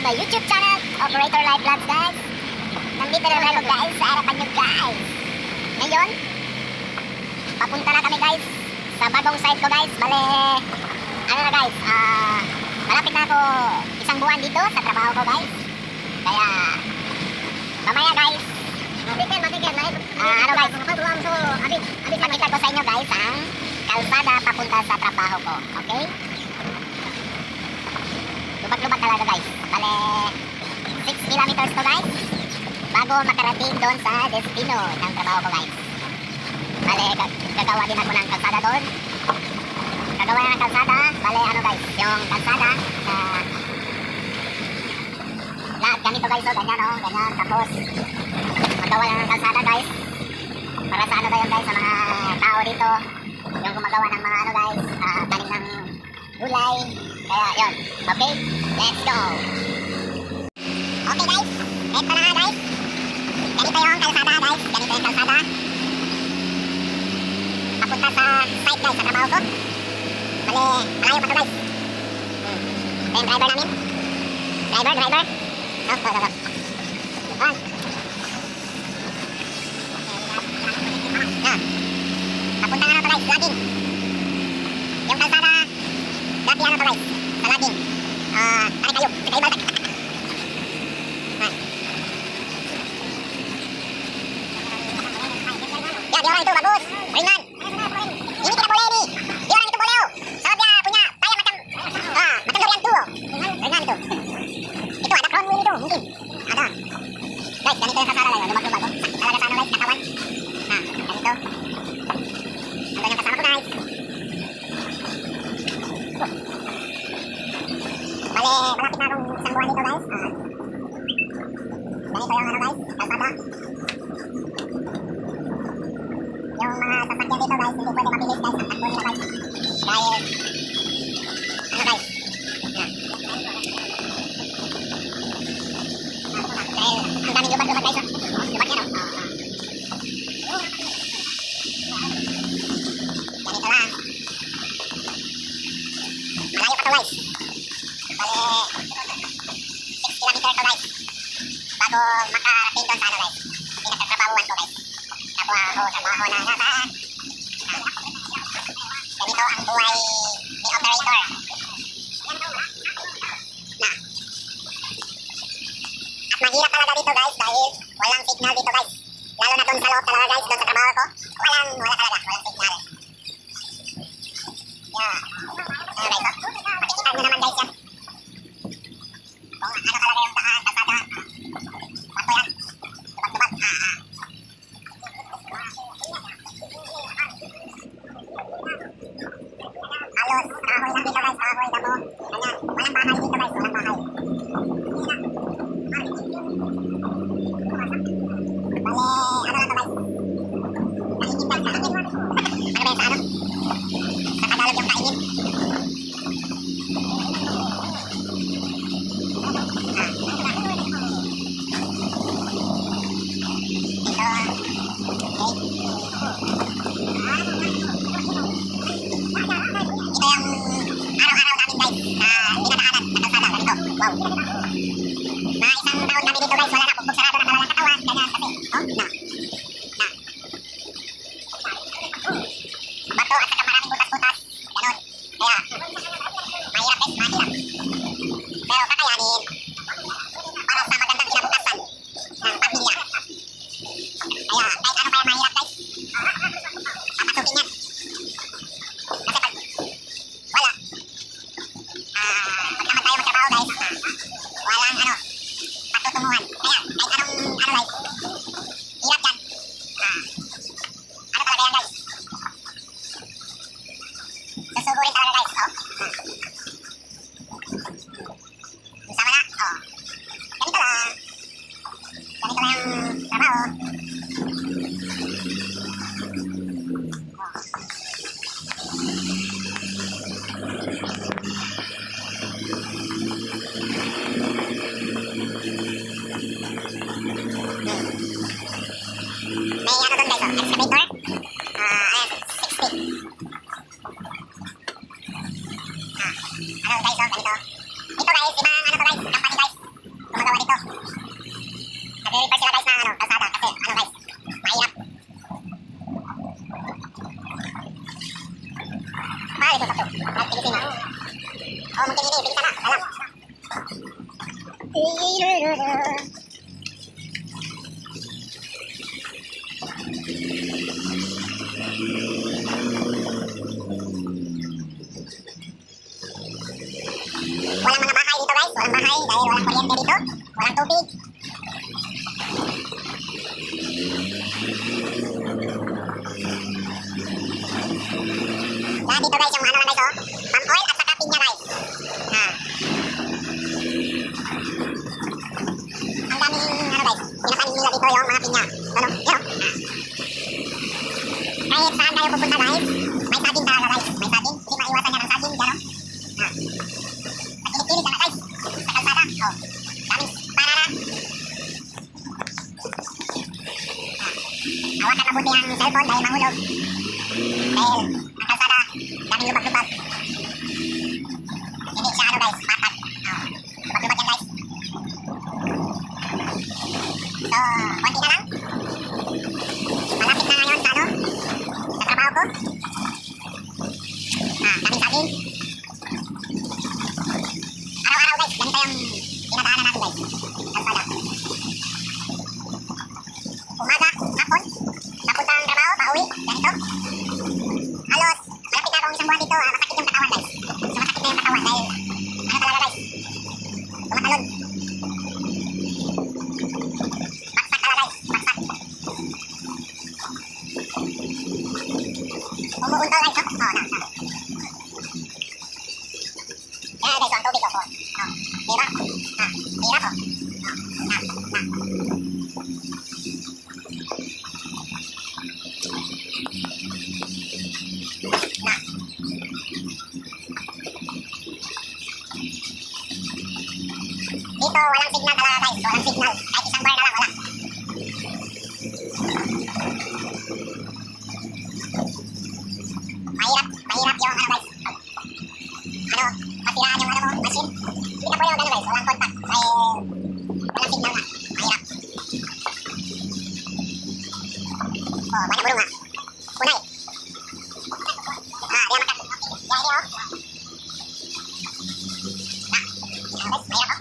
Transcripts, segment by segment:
my YouTube channel, Operator Life Vlogs, guys. Nandito na ako, guys, sa harapan nyo, guys. Ngayon, papunta na kami, guys, sa bagong site ko, guys. Bale, ano na, guys, malapit na ako isang buwan dito sa trabaho ko, guys. Kaya, mamaya, guys, ano, guys, makita ko sa inyo, guys, ang kalsada papunta sa trabaho ko, okay? Lubak-lubak talaga, guys. Bale, 6 kilometers to, guys, bago makarating doon sa destino ng trabaho ko, guys. Bale, gagawa din ako ng kalsada doon. Gagawa na ng kalsada. Bale, ano, guys, yung kalsada na lahat ganito, guys, oh, ganyan, oh, ganyan. Tapos, magawa na ng kalsada, guys, para sa ano ba yun, guys, sa mga tao dito, yung gumagawa ng mga ano, guys, tanim ng gulay. Kaya yun, okay, let's go. Okay, guys, eto na nga, guys, ganito yung kalsada, guys, ganito yung kalsada papunta sa site, guys, sa trabaho ko. Bale, malayo pa to, guys. Ito yung driver namin, driver papunta nga na to, guys, laging yung kalsada dati ano to, guys, sa laging ano kayo, baltak ya, di orang itu bagus, ringan, ini tidak boleh nih, di orang itu boleh, sebab dia punya tayar macam macam durian tuh, ringan itu ada crown wheel itu, mungkin ada, guys, ganito yung kasara lang, lumag-lumag, sakit talaga sa ano, guys, katawan, ganito, ando yung kasama ko, guys. Bale, malapit na akong isang buwan dito, guys. Ganito yung ano, guys, kalsada. Yung mga sasakyan dito, guys, hindi pwede mabilis, guys, ang takbo nila, guys. Dahil, ano, guys, dahil ang daming lubag-lubag, guys, lubag yan, ganito lang. Malayo pa to, guys. Bale, 6 kilometer to, guys, bago makarating doon sa ano, guys, pinagtatrabahuan ko, guys. Trabaho na nasa ganito ang buhay ni operator na. At mahirap talaga dito, guys, dahil walang signal dito, guys, lalo na doon sa loob talaga, guys, doon sa trabaho ko, wala talaga, walang signal. Yeah, ano, guys, makikita nyo naman, guys, yan kung ano talaga yung daan, kalsada, bato yan, lubag-lubag, halos kahoy lang dito, guys, kahoy, damo, ganyan, walang bahay dito, guys, walang bahay. Bale, ano lang to, guys, kaingin, guys, kaingin, ano ba yun sa ano, sa Tagalog yung kaingin. Mga isang taon kami dito, guys, wala na pupog sarado na talagang katawan, ganyan, kasi, bato at saka maraming butas-butas, ganun, kaya, mahirap, guys, mahirap, pero kakayanin, para sa magandang kinabukasan ng pamilya, kaya, kahit ano pa yung mahirap, guys, papasukin yan, kasi pag, wala, pag naman tayo magtrabaho, guys, walang ano, patutunguhan. Kaya, kahit anong, ano, guys, hirap yan. Ano talaga yan, guys? Susugurin talaga, guys, Isama na, ganito lang. Ganito lang yung trabaho. May ano doon, guys, excavator, 60. Ano, guys, ganito. Ito, guys, ibang ano to, guys, company, guys. Walang mga bahay dito guys, walang bahay dahil walang kuryente dito, walang tubig. Yan dito guys yung ano lang guys oh, palm oil at saka pinya guys. Ang daming ano guys, pinakanin nila dito yung mga pinya. Ano, yun oh. Kahit saan tayo pupunta guys, may saging talaga guys, may saging. Hindi maiwasan yan ang saging, gano'n. Pakilig-kilig lang guys, sa kalsada. Oh, daming banana. Hawakan mabuti ang cellphone dahil mahulog. Dahil ang kalsada, daming lubak-lubak. Hindi siya ano guys, patat. Oh, lubak-lubak yan guys. So, konti na lang. Malapit na ngayon sa ano, sa trabaho ko. Daming saging. Araw-araw guys, ganito yung pinadaanan natin guys. Kalsada. Umaga, hapon, napunta ang trabaho, pauwi, ganito. Halos, malapit na akong isang buwan dito, masakit yung katawan guys. So, masakit na yung katawan dahil, ano talaga guys, tumatalon. Baksak talaga guys, baksak. Umuuntaw guys, no? Oh, na. Yan guys, ang tubig ko. Oh, diba? Hirap oh. Na. Dito walang signal talaga guys, walang signal. Kahit isang bar na lang, wala. Mahirap yung ano guys. Ano, masiraan yung ano mo, machine. Hindi na pwede yung ano guys, walang contact. Ay, walang signal nga. Mahirap. Oh, banyak burung nga. Kunay. Dia makan. Ya, ini oh. Nah, guys, mahirap oh.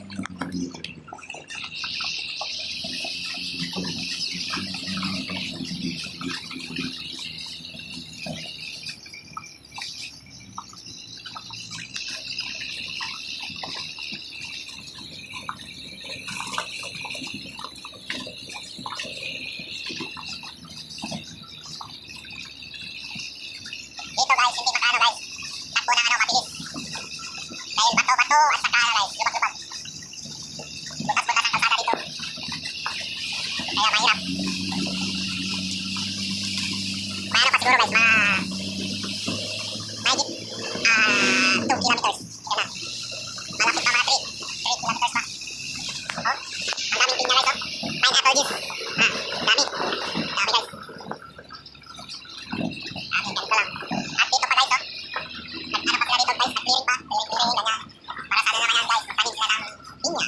Dito guys, hindi makaano guys. Takbo na ano, mabilis. Dahil bato-bato at saka ano guys, lubak-lubak. Butas-butas ang kalsada dito. Kaya mahirap. May ano pa siguro guys, mahigit 2 kilometers. Ito na. Malapit pa mga 3 kilometers pa. Oh, ang daming pinya guys oh. Pineapple juice. Dami. Dami guys. Ganito lang. At dito pa guys oh. Ano pa sila dito guys, nag-clearing pa. Clearing, ganyan. Para sana naman yan guys, magtanim sila ng pinya.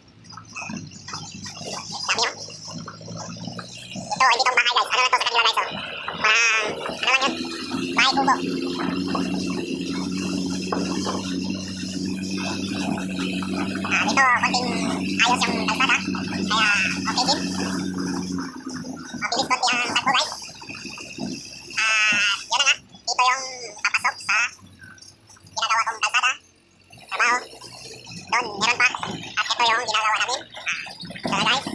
Dami oh. Ito, hindi itong bahay guys. Ano na ito sa kanila guys oh. Parang, ano lang yun? Bahay kubo. Dito, konting ayos yung kalsada. Kaya, okay din. Mabilis konti ang takbo guys. Yun na nga. Dito yung papasok sa ginagawa kong kalsada. Trabaho. Doon, meron pa. At ito yung ginagawa namin. Ito na guys.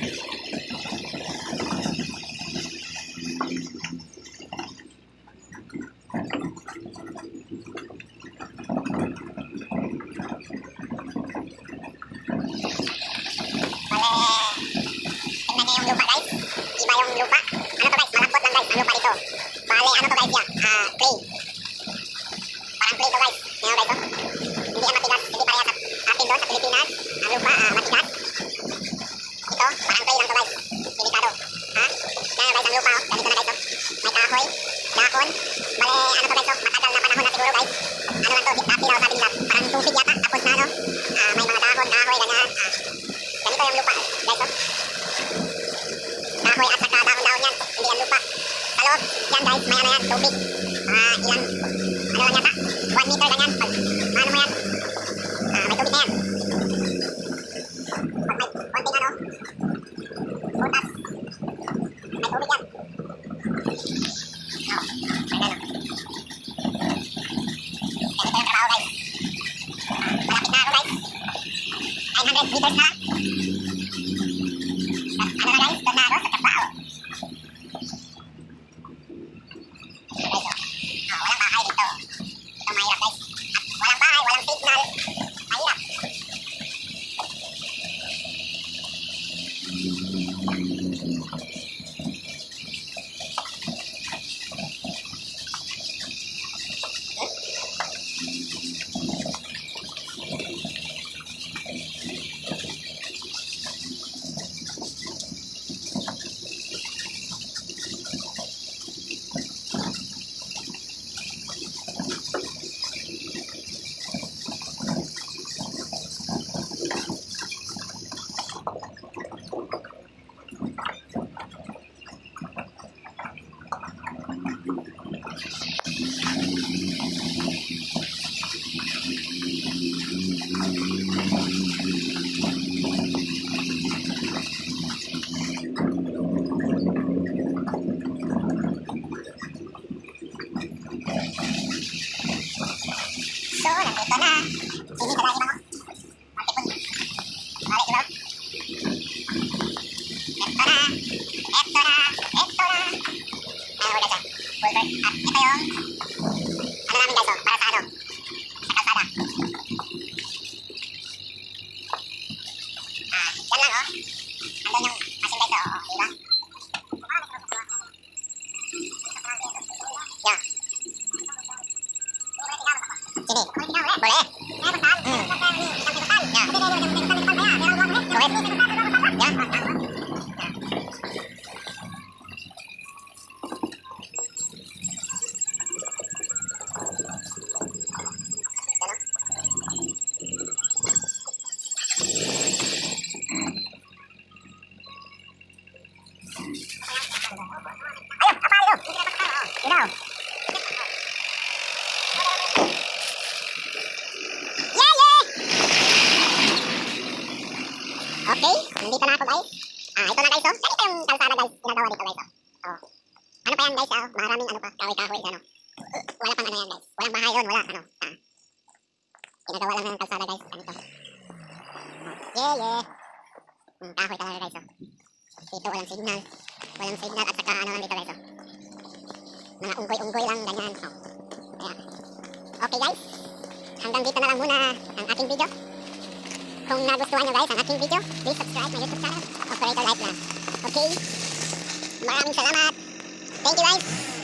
Tingnan niyo yung lupa guys. Iba yung lupa. Ano to guys? Malambot lang guys ang lupa dito. Bale, ano to guys yan? Clay. Parang clay to guys. Ngayon guys oh. Hindi yan matigas. Hindi pareha sa atin doon sa Pilipinas. Ang lupa matigas. Ito, parang clay lang to guys. Delikado. Ngayon guys ang lupa oh. Ganito na guys oh. May kahoy. Dahon. Bale, ano to guys oh. Matagal na panahon na siguro guys. Ano lang to? Dati daw sabi nila. Parang tubig yata. Tapos na ano. May mga dahon, kahoy, ganyan. Ganito yung lupa guys oh. Kahoy at saka dahon-dahon yan. Hindi yan lupa. Sa loob, yan guys, may ano yan, tubig. Ilang, ano lang yata, 1 meter ganyan. Pag, ano mo yan, may tubig na yan. meters na. Ano na guys, doon na ako sa Cabao. Walang bahay dito. Ito mahirap guys. At walang bahay, walang signal. Mahirap. So, nandito na. Sini sa lagi mo. Pagtipon. Balik diba? Ito na. Ito na. Ito na. Wala siya. Full bird. At ito yung ano namin guys, oh, para sa ano? Sa kalsada. Yan lang, oh. Andun yung machine guys, oh. Diba? Yeah. Sini. Boleh. Ayo, apa itu? Ilaw. Okay, nandito na ako guys. Ito na guys, oh. Ganito yung kalsada guys, ginagawa dito guys, oh. Ano pa yan guys, oh. Maraming ano pa, kahoy-kahoy, ano. Wala pang ano yan guys. Walang bahay yun, wala, ano. Ginagawa lang ng kalsada guys, ganito. Yeah. Kahoy talaga guys, oh. Dito walang signal. Walang signal at saka ano lang dito guys, oh. Mga unggoy-unggoy lang, ganyan, oh. Kaya, okay guys. Hanggang dito na lang muna ang aking video. Kung nagustuhan nyo guys ang aking video, please subscribe my YouTube channel, Operator Life Vlog. Okay? Maraming salamat. Thank you guys.